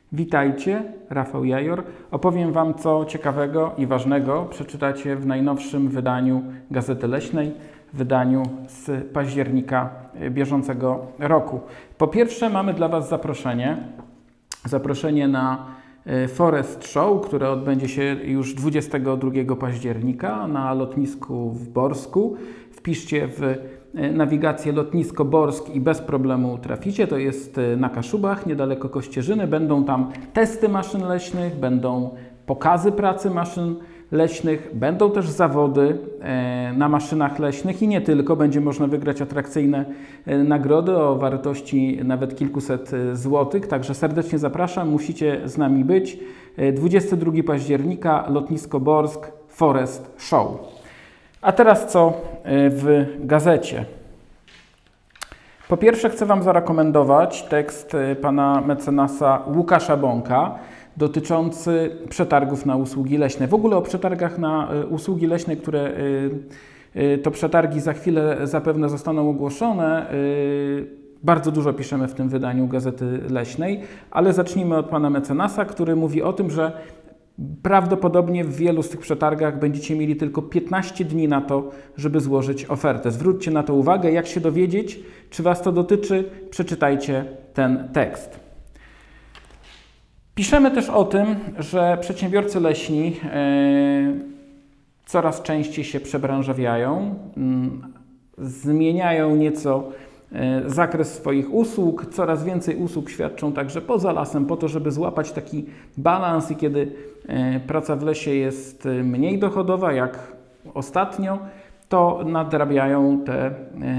Witajcie, Rafał Jajor. Opowiem Wam, co ciekawego i ważnego przeczytacie w najnowszym wydaniu Gazety Leśnej, wydaniu z października bieżącego roku. Po pierwsze, mamy dla Was zaproszenie na Forest Show, które odbędzie się już 22 października na lotnisku w Borsku. Wpiszcie w nawigację lotnisko Borsk i bez problemu traficie. To jest na Kaszubach, niedaleko Kościerzyny. Będą tam testy maszyn leśnych, będą pokazy pracy maszyn leśnych, będą też zawody na maszynach leśnych i nie tylko. Będzie można wygrać atrakcyjne nagrody o wartości nawet kilkuset złotych. Także serdecznie zapraszam, musicie z nami być. 22 października, lotnisko Borsk, Forest Show. A teraz co w gazecie? Po pierwsze chcę Wam zarekomendować tekst pana mecenasa Łukasza Bąka dotyczący przetargów na usługi leśne. W ogóle o przetargach na usługi leśne, które to przetargi za chwilę zapewne zostaną ogłoszone. Bardzo dużo piszemy w tym wydaniu Gazety Leśnej, ale zacznijmy od pana mecenasa, który mówi o tym, że prawdopodobnie w wielu z tych przetargach będziecie mieli tylko 15 dni na to, żeby złożyć ofertę. Zwróćcie na to uwagę. Jak się dowiedzieć, czy Was to dotyczy, przeczytajcie ten tekst. Piszemy też o tym, że przedsiębiorcy leśni coraz częściej się przebranżawiają, zmieniają nieco zakres swoich usług, coraz więcej usług świadczą także poza lasem po to, żeby złapać taki balans i kiedy praca w lesie jest mniej dochodowa, jak ostatnio, to nadrabiają te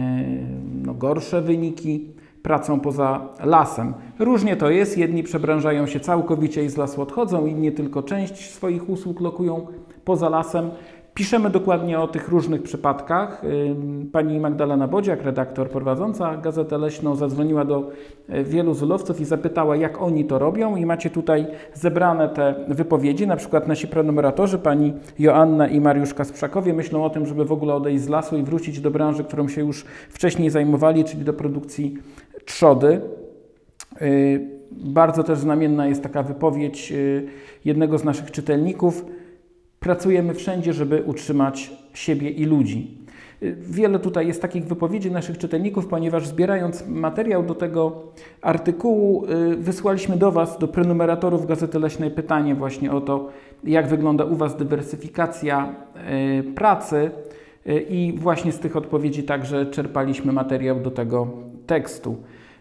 gorsze wyniki pracą poza lasem. Różnie to jest, jedni przebranżają się całkowicie i z lasu odchodzą, inni tylko część swoich usług lokują poza lasem. Piszemy dokładnie o tych różnych przypadkach. Pani Magdalena Bodziak, redaktor prowadząca Gazetę Leśną, zadzwoniła do wielu zulowców i zapytała, jak oni to robią, i macie tutaj zebrane te wypowiedzi. Na przykład nasi prenumeratorzy, pani Joanna i Mariusz Kasprzakowie, myślą o tym, żeby w ogóle odejść z lasu i wrócić do branży, którą się już wcześniej zajmowali, czyli do produkcji trzody. Bardzo też znamienna jest taka wypowiedź jednego z naszych czytelników. Pracujemy wszędzie, żeby utrzymać siebie i ludzi. Wiele tutaj jest takich wypowiedzi naszych czytelników, ponieważ zbierając materiał do tego artykułu, wysłaliśmy do Was, do prenumeratorów Gazety Leśnej, pytanie właśnie o to, jak wygląda u Was dywersyfikacja pracy, i właśnie z tych odpowiedzi także czerpaliśmy materiał do tego tekstu.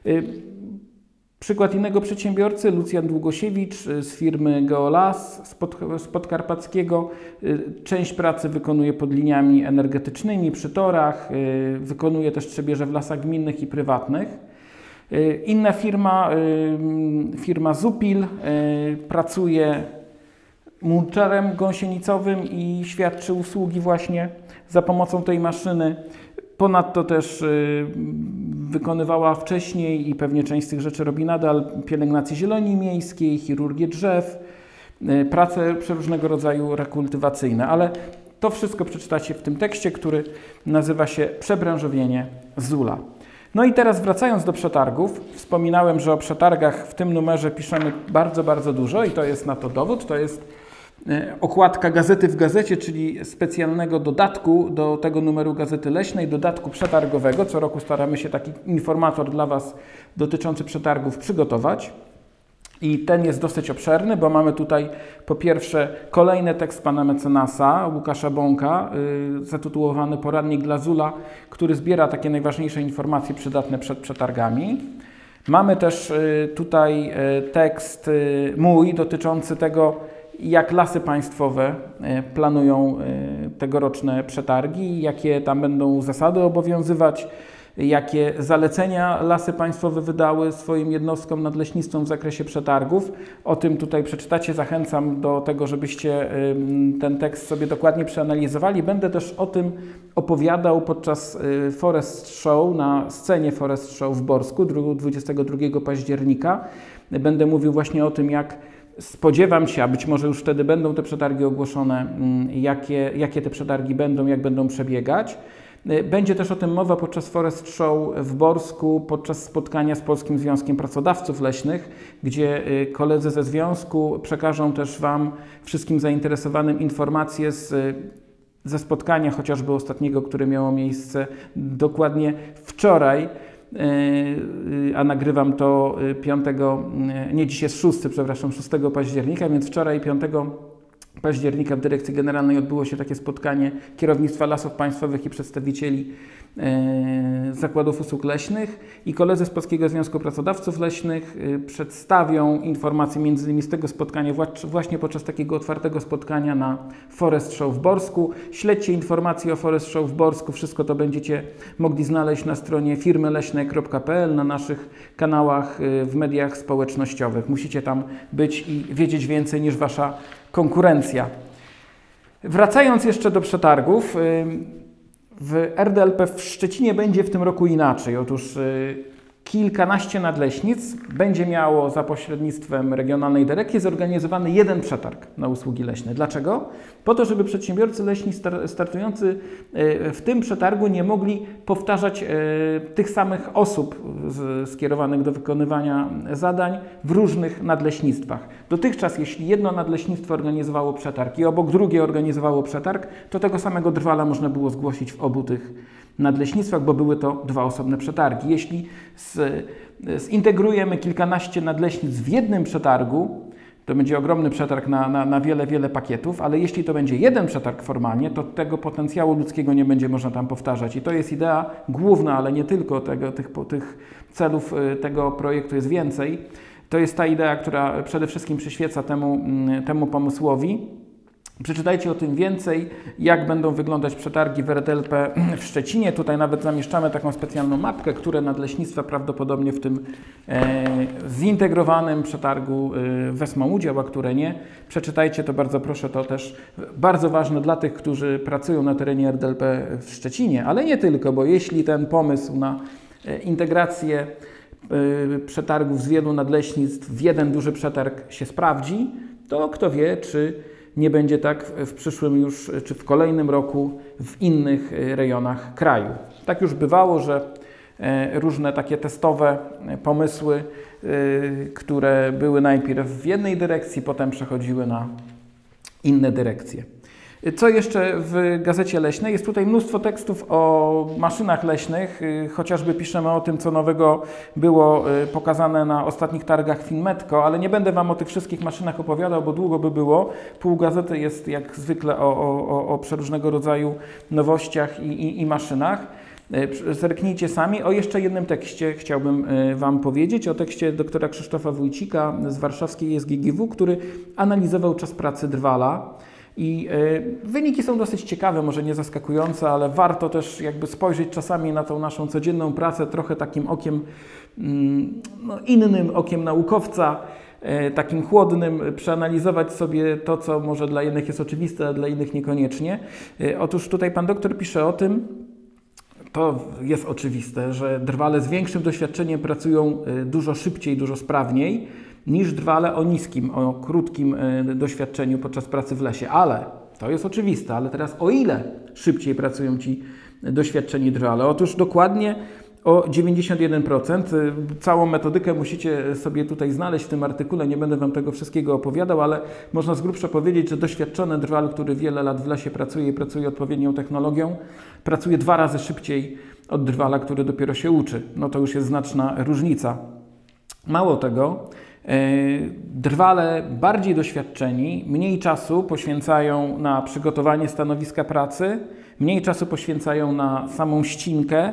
Przykład innego przedsiębiorcy, Lucjan Długosiewicz z firmy Geolas z Podkarpackiego. Część pracy wykonuje pod liniami energetycznymi, przy torach, wykonuje też trzebieże w lasach gminnych i prywatnych. Inna firma, firma Zupil, pracuje mulczerem gąsienicowym i świadczy usługi właśnie za pomocą tej maszyny. Ponadto też wykonywała wcześniej i pewnie część z tych rzeczy robi nadal pielęgnację zieleni miejskiej, chirurgię drzew, prace przeróżnego rodzaju rekultywacyjne, ale to wszystko przeczytacie w tym tekście, który nazywa się Przebranżowienie ZUL-a. No i teraz wracając do przetargów, wspominałem, że o przetargach w tym numerze piszemy bardzo, bardzo dużo i to jest na to dowód. To jest okładka Gazety w Gazecie, czyli specjalnego dodatku do tego numeru Gazety Leśnej, dodatku przetargowego. Co roku staramy się taki informator dla Was dotyczący przetargów przygotować. I ten jest dosyć obszerny, bo mamy tutaj po pierwsze kolejny tekst pana mecenasa Łukasza Bąka, zatytułowany Poradnik dla ZUL-a, który zbiera takie najważniejsze informacje przydatne przed przetargami. Mamy też tutaj tekst mój dotyczący tego, jak Lasy Państwowe planują tegoroczne przetargi, jakie tam będą zasady obowiązywać, jakie zalecenia Lasy Państwowe wydały swoim jednostkom nadleśnictwom w zakresie przetargów. O tym tutaj przeczytacie. Zachęcam do tego, żebyście ten tekst sobie dokładnie przeanalizowali. Będę też o tym opowiadał podczas Forest Show, na scenie Forest Show w Borsku 22 października. Będę mówił właśnie o tym, jak spodziewam się, a być może już wtedy będą te przetargi ogłoszone, jakie te przetargi będą, jak będą przebiegać. Będzie też o tym mowa podczas Forest Show w Borsku, podczas spotkania z Polskim Związkiem Pracodawców Leśnych, gdzie koledzy ze związku przekażą też Wam, wszystkim zainteresowanym, informacje ze spotkania chociażby ostatniego, które miało miejsce dokładnie wczoraj, a nagrywam to 5, nie dzisiaj jest 6, przepraszam, 6 października, więc wczoraj 5 października w Dyrekcji Generalnej odbyło się takie spotkanie kierownictwa Lasów Państwowych i przedstawicieli Zakładów Usług Leśnych i koledzy z Polskiego Związku Pracodawców Leśnych przedstawią informacje m.in. z tego spotkania właśnie podczas takiego otwartego spotkania na Forest Show w Borsku. Śledźcie informacje o Forest Show w Borsku, wszystko to będziecie mogli znaleźć na stronie firmyleśne.pl, na naszych kanałach w mediach społecznościowych. Musicie tam być i wiedzieć więcej niż Wasza konkurencja. Wracając jeszcze do przetargów, w RDLP w Szczecinie będzie w tym roku inaczej. Otóż kilkanaście nadleśnictw będzie miało za pośrednictwem Regionalnej Dyrekcji zorganizowany jeden przetarg na usługi leśne. Dlaczego? Po to, żeby przedsiębiorcy leśni startujący w tym przetargu nie mogli powtarzać tych samych osób skierowanych do wykonywania zadań w różnych nadleśnictwach. Dotychczas, jeśli jedno nadleśnictwo organizowało przetarg i obok drugie organizowało przetarg, to tego samego drwala można było zgłosić w obu tych nadleśnictwach, bo były to dwa osobne przetargi. Jeśli zintegrujemy kilkanaście nadleśnictw w jednym przetargu, to będzie ogromny przetarg na wiele pakietów, ale jeśli to będzie jeden przetarg formalnie, to tego potencjału ludzkiego nie będzie można tam powtarzać. I to jest idea główna, ale nie tylko tych celów tego projektu jest więcej. To jest ta idea, która przede wszystkim przyświeca temu pomysłowi. Przeczytajcie o tym więcej, jak będą wyglądać przetargi w RDLP w Szczecinie. Tutaj nawet zamieszczamy taką specjalną mapkę, które nadleśnictwa prawdopodobnie w tym zintegrowanym przetargu wezmą udział, a które nie. Przeczytajcie to, bardzo proszę, to też bardzo ważne dla tych, którzy pracują na terenie RDLP w Szczecinie, ale nie tylko, bo jeśli ten pomysł na integrację przetargów z wielu nadleśnictw w jeden duży przetarg się sprawdzi, to kto wie, czy nie będzie tak w przyszłym już, czy w kolejnym roku w innych rejonach kraju. Tak już bywało, że różne takie testowe pomysły, które były najpierw w jednej dyrekcji, potem przechodziły na inne dyrekcje. Co jeszcze w Gazecie Leśnej? Jest tutaj mnóstwo tekstów o maszynach leśnych. Chociażby piszemy o tym, co nowego było pokazane na ostatnich targach Finmetco, ale nie będę Wam o tych wszystkich maszynach opowiadał, bo długo by było. Pół gazety jest jak zwykle o przeróżnego rodzaju nowościach i maszynach. Zerknijcie sami. O jeszcze jednym tekście chciałbym Wam powiedzieć, o tekście doktora Krzysztofa Wójcika z warszawskiej SGGW, który analizował czas pracy drwala. I wyniki są dosyć ciekawe, może nie zaskakujące, ale warto też jakby spojrzeć czasami na tą naszą codzienną pracę trochę takim okiem, innym okiem naukowca, takim chłodnym, przeanalizować sobie to, co może dla jednych jest oczywiste, a dla innych niekoniecznie. Otóż tutaj pan doktor pisze o tym, to jest oczywiste, że drwale z większym doświadczeniem pracują dużo szybciej, dużo sprawniej niż drwale o krótkim doświadczeniu podczas pracy w lesie. Ale, to jest oczywiste, ale teraz o ile szybciej pracują ci doświadczeni drwale? Otóż dokładnie o 91%. Całą metodykę musicie sobie tutaj znaleźć w tym artykule, nie będę Wam tego wszystkiego opowiadał, ale można z grubsza powiedzieć, że doświadczony drwal, który wiele lat w lesie pracuje i pracuje odpowiednią technologią, pracuje 2 razy szybciej od drwala, który dopiero się uczy. No to już jest znaczna różnica. Mało tego, drwale bardziej doświadczeni mniej czasu poświęcają na przygotowanie stanowiska pracy, mniej czasu poświęcają na samą ścinkę,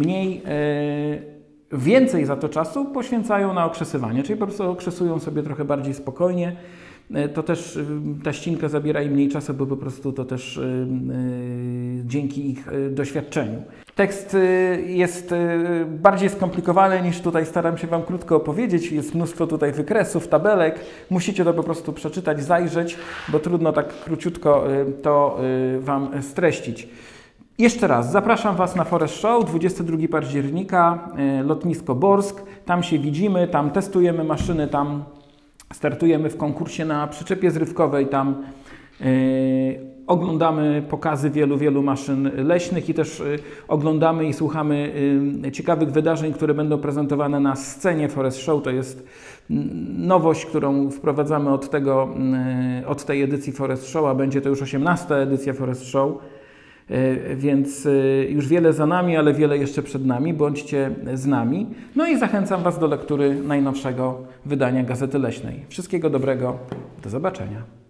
więcej za to czasu poświęcają na okrzesywanie, czyli po prostu okrzesują sobie trochę bardziej spokojnie. To też ta ścinka zabiera im mniej czasu, bo po prostu to też dzięki ich doświadczeniu. Tekst jest bardziej skomplikowany niż tutaj staram się Wam krótko opowiedzieć. Jest mnóstwo tutaj wykresów, tabelek. Musicie to po prostu przeczytać, zajrzeć, bo trudno tak króciutko to Wam streścić. Jeszcze raz, zapraszam Was na Forest Show, 22 października, lotnisko Borsk. Tam się widzimy, tam testujemy maszyny, tam startujemy w konkursie na przyczepie zrywkowej, tam Oglądamy pokazy wielu maszyn leśnych i też oglądamy i słuchamy ciekawych wydarzeń, które będą prezentowane na scenie Forest Show. To jest nowość, którą wprowadzamy od tej edycji Forest Show, a będzie to już 18. edycja Forest Show. Więc już wiele za nami, ale wiele jeszcze przed nami. Bądźcie z nami. No i zachęcam Was do lektury najnowszego wydania Gazety Leśnej. Wszystkiego dobrego. Do zobaczenia.